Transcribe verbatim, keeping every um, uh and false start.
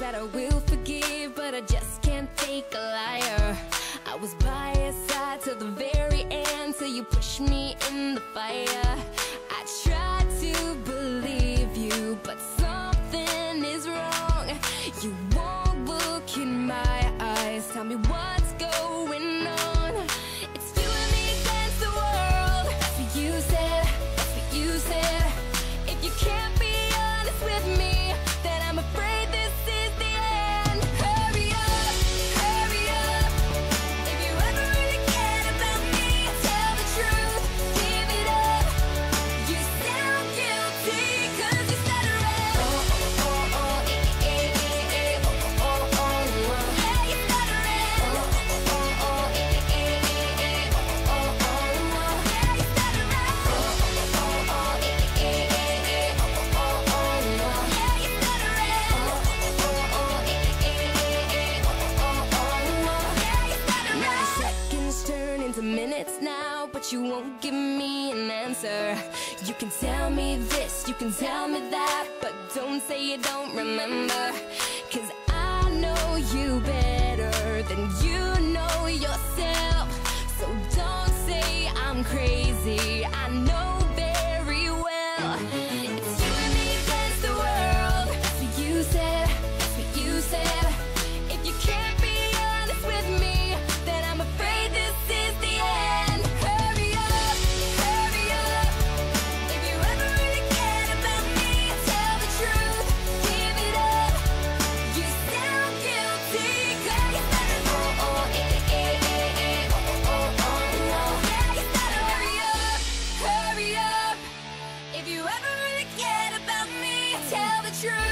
that I will forgive, but I just can't take a liar. I was by your side till the very end, till you pushed me in the fire. I tried to believe you, but something is wrong. You won't look in my eyes, tell me what's going on. It's you and me against the world. That's what you said, that's what you said. If you can't be honest with me, then I'm afraid this is the end. Hurry up, hurry up. If you ever really cared about me, tell the truth, give it up. You sound guilty, cause you stutter out. Oh, oh, oh, oh, eh, eh, eh, eh, oh, oh, oh, oh. Yeah, you stutter out. Oh, oh, oh, oh, eh, eh, eh, eh, oh, oh, oh, oh. Yeah, you stutter out. Oh, oh, oh, oh, eh, eh, eh, eh, oh, oh, oh, oh. Yeah, you stutter out. Oh, oh, oh, eh, eh, eh, eh, oh, oh, oh, oh. Yeah, you stutter out. Now seconds turn into minutes now, but you won't give me an answer. You can tell me this, you can tell me that, but don't say you don't remember. Cause I know you better than you know yourself. So don't say I'm crazy, I know very well. It's you and me against the world. That's what you said, that's what you said. If you can't be honest with me, then I'm afraid this is the end. Hurry up, hurry up. If you ever really cared about me, tell the truth, give it up. You sound guilty, cause you stutter. Oh, oh, eh, eh, eh, eh, oh, oh, oh, oh. Yeah, you stutter. Hurry up, hurry up. If you ever really cared about me, tell the truth.